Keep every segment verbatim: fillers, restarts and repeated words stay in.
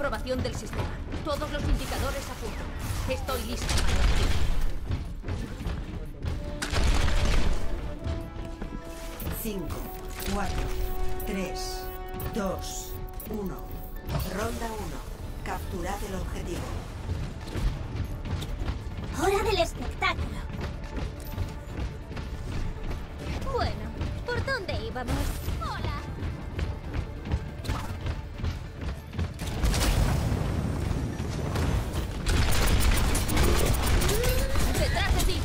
aprobación del sistema. Todos los indicadores apuntan. Estoy listo para la acción. cinco, cuatro, tres, dos, uno. Ronda uno. Capturad el objetivo. ¡Hora del espectáculo! Bueno, ¿por dónde íbamos? ¡Hola! ¡Detrás de ti!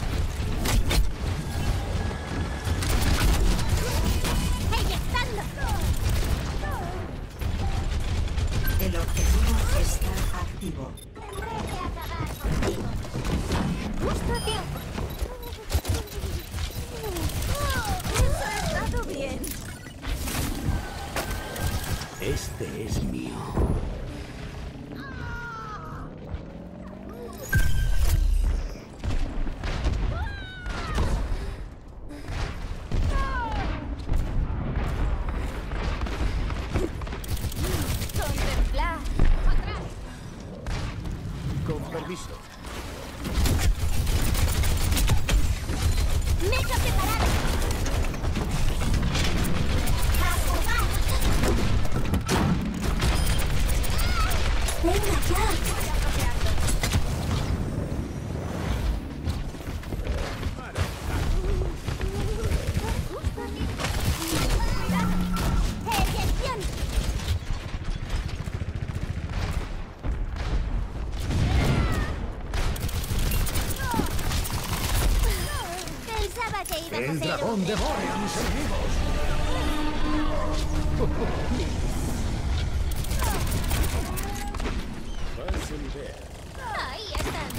¡Eyectando! El objetivo está activo. Tendré que acabar contigo. Justo a tiempo. ¡Eso ha estado bien! Este es mío. ¡Contemplar! ¡Atrás! Con permiso. ¡Mecha preparada! ¡A jugar! ¡Venga ya! ¡Eyección! Pensaba que ibas a El hacer dragón un... devora a mis enemigos. Ahí están.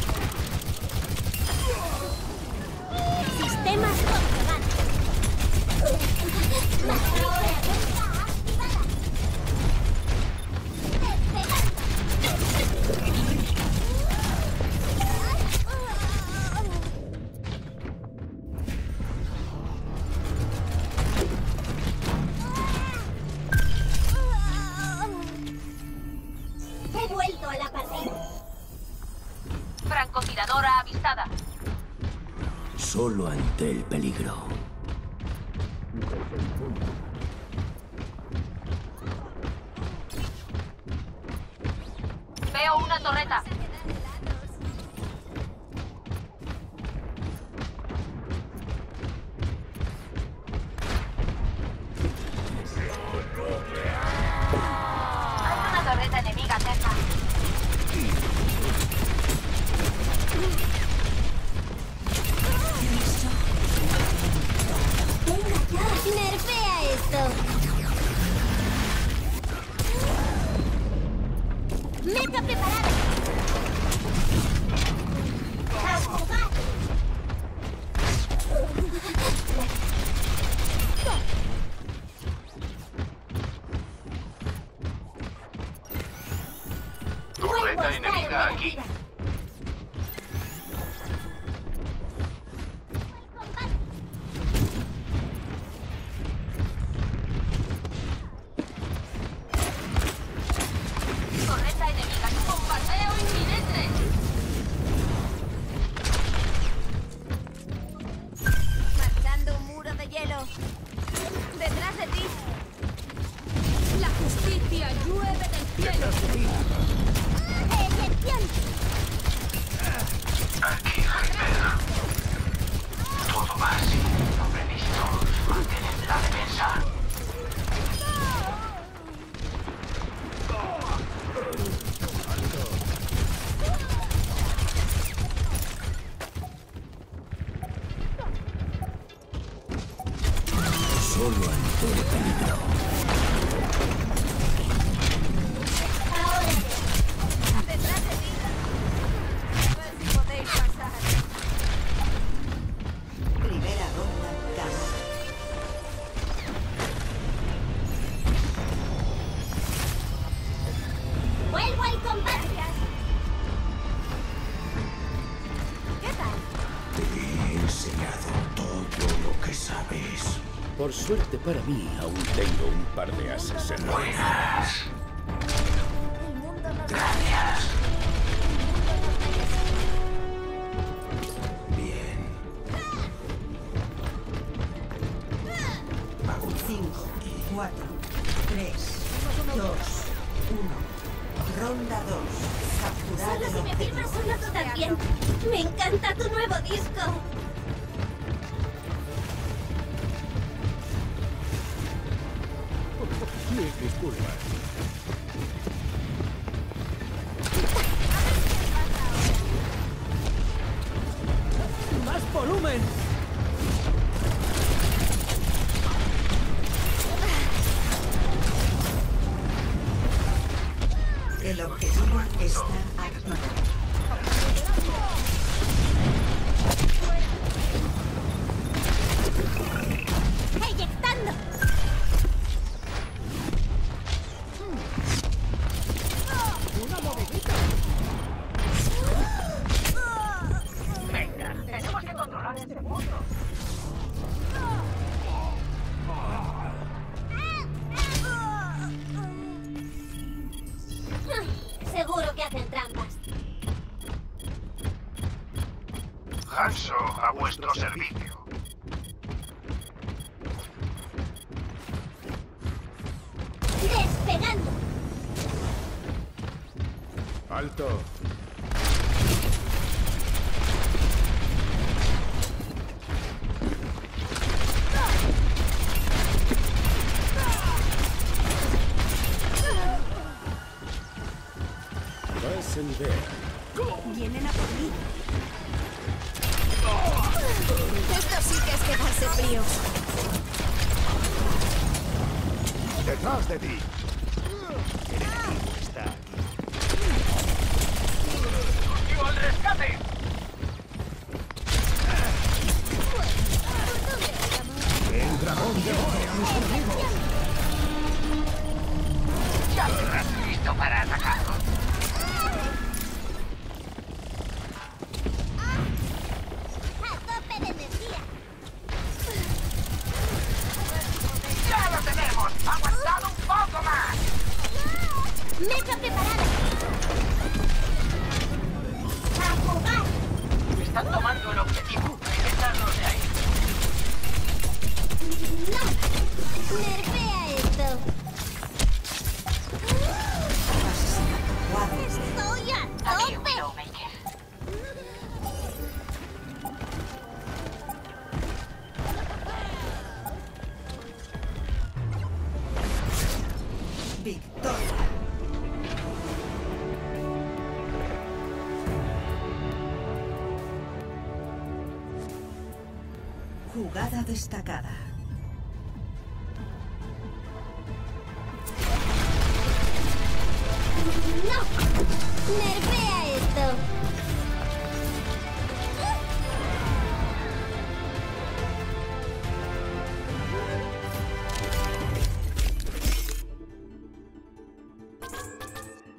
Sistemas comprobados. Ahora está activada. He vuelto a la partida. Francotiradora avistada. Solo ante el peligro. Veo una torreta. Hay una torreta enemiga cerca. Venga ya. Nerfea esto. Mecha preparada. A jugar. Torreta enemiga aquí. Torreta enemiga. Bombardeo inminente. Marcando un muro de hielo. Detrás de ti. La justicia llueve del cielo. Eyección. Aquí, Jaime. Todo va así. Lo previsto. Mantened la defensa. Solo ante el peligro. Detrás de ti. A ver si podéis pasar. Primera ronda ganada. Vuelvo al combate. ¿Qué tal? Te he enseñado todo lo que sabes. Por suerte para mí, aún tengo un par de ases en la mano. Buenas. El mundo nos Gracias. Bien. cinco, cuatro, tres, dos, uno. Ronda dos. Capturar Solo el si me objetivo. firmas solo tú también. Me encanta tu nuevo disco. Mis disculpas. ¡Más volumen! El objetivo está activo. ¡Eyectando! Venga, tenemos que controlar este mundo. Seguro que hacen trampas. Hanzo, a vuestro servicio. ¡Despegando! ¡Alto! Weisenberg. Vienen a por mí. Esto sí que es quedarse frío. ¡Detrás de ti! El enemigo está aquí. ¡Tío, al rescate! ¡El dragón devora a mis enemigos! Ya estás listo para atacar. ¡A tope de energía! ¡Ya lo tenemos! ¡Aguantad un poco más! ¡Mecha preparada! ¡A jugar! Están tomando el objetivo. Hay que echarlos de ahí. ¡No! ¡Nerfea esto! Cuatro. ¡Estoy a Aquí, tope! Widowmaker. Victoria. Jugada destacada. ¡No! ¡Nerfea esto!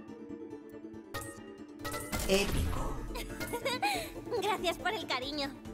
Épico. Gracias por el cariño.